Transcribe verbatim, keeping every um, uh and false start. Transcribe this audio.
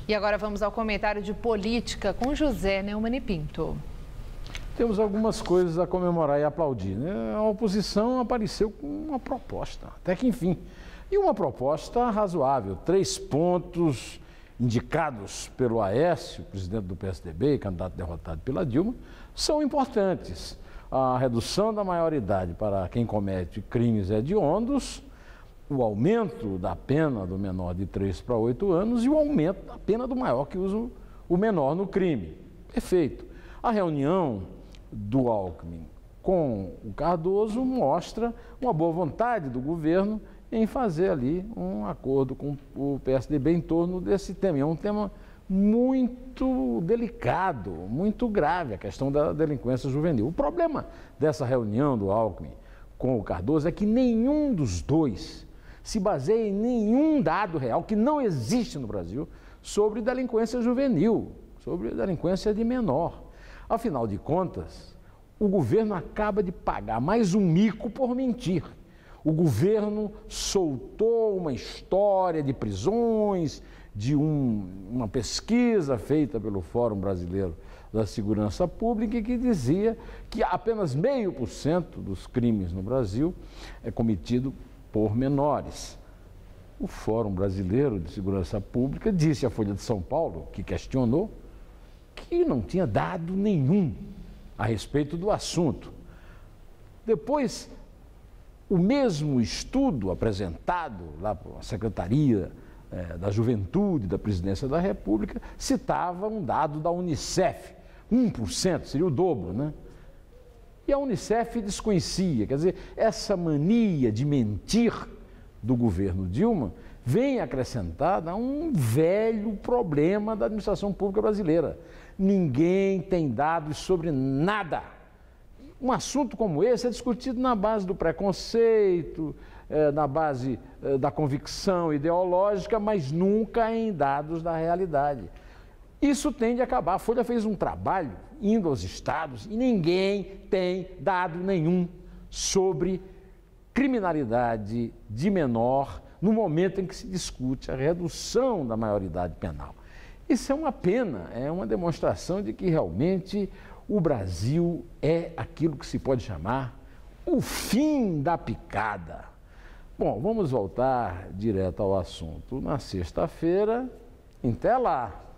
E agora vamos ao comentário de política com José Neumann e Pinto. Temos algumas coisas a comemorar e aplaudir, né? A oposição apareceu com uma proposta, até que enfim. E uma proposta razoável, três pontos indicados pelo Aécio, presidente do P S D B, candidato derrotado pela Dilma, são importantes. A redução da maioridade para quem comete crimes hediondos, o aumento da pena do menor de três para oito anos e o aumento da pena do maior que usa o menor no crime. Perfeito. A reunião do Alckmin com o Cardoso mostra uma boa vontade do governo em fazer ali um acordo com o P S D B em torno desse tema. É um tema muito delicado, muito grave, a questão da delinquência juvenil. O problema dessa reunião do Alckmin com o Cardoso é que nenhum dos dois se baseia em nenhum dado real que não existe no Brasil sobre delinquência juvenil, sobre delinquência de menor. Afinal de contas, o governo acaba de pagar mais um mico por mentir. O governo soltou uma história de prisões, de um, uma pesquisa feita pelo Fórum Brasileiro da Segurança Pública que dizia que apenas meio por cento dos crimes no Brasil é cometido por menores. O Fórum Brasileiro de Segurança Pública disse à Folha de São Paulo, que questionou, que não tinha dado nenhum a respeito do assunto. Depois, o mesmo estudo apresentado lá pela Secretaria eh, da Juventude da Presidência da República citava um dado da Unicef, um por cento, seria o dobro, né? E a Unicef desconhecia, quer dizer, essa mania de mentir do governo Dilma vem acrescentada a um velho problema da administração pública brasileira. Ninguém tem dados sobre nada. Um assunto como esse é discutido na base do preconceito, eh, na base eh, da convicção ideológica, mas nunca em dados da realidade. Isso tende a acabar. A Folha fez um trabalho indo aos estados e ninguém tem dado nenhum sobre criminalidade de menor no momento em que se discute a redução da maioridade penal. Isso é uma pena, é uma demonstração de que realmente o Brasil é aquilo que se pode chamar o fim da picada. Bom, vamos voltar direto ao assunto. Na sexta-feira, até lá.